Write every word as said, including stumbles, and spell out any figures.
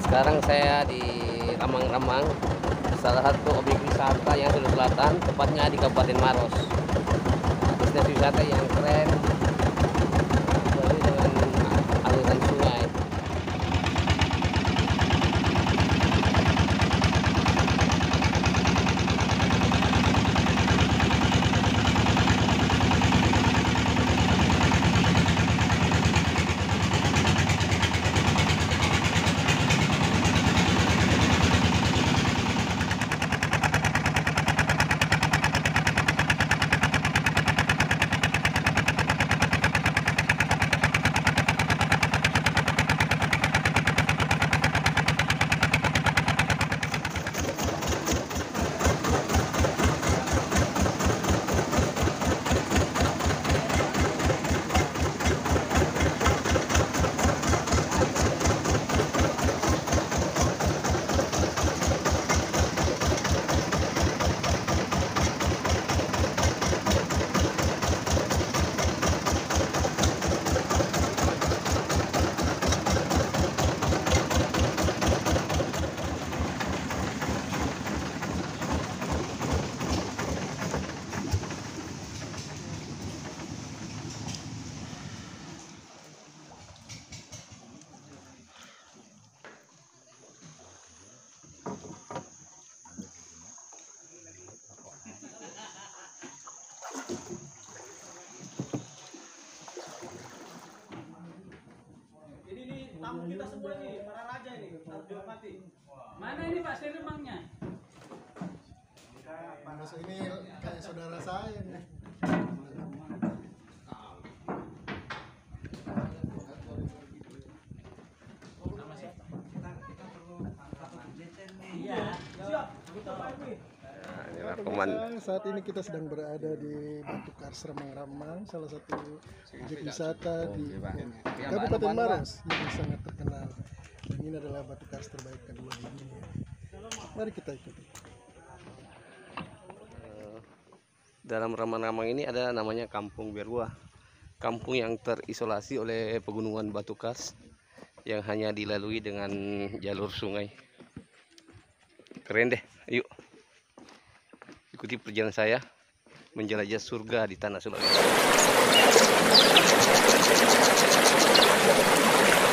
Sekarang saya di Ramang-Ramang, salah satu objek wisata yang Sulawesi Selatan, tepatnya di Kabupaten Maros. Destinasi wisata yang keren, apalagi dengan aliran sungai. Tamu kita semua nih, para raja ini, harus dihormati. Mana ini Pak Seremangnya? Masuk ini kayak saudara saya nih. Nama siapa? Kita perlu angkatan detail nih. Iya. Siap, kita Pak Emi. Nah, inilah Pemirsa, pemandangan. saat ini kita sedang berada di Batu Kars Ramang-Ramang, salah satu objek wisata di Kabupaten Maros yang sangat terkenal. Dan ini adalah Batu Kars terbaik kedua di dunia. Mari kita ikuti. Dalam Ramang-Ramang ini ada namanya Kampung Berua, kampung yang terisolasi oleh pegunungan Batu Kars yang hanya dilalui dengan jalur sungai. Keren deh, yuk ikuti perjalanan saya menjelajah surga di tanah Sulawesi.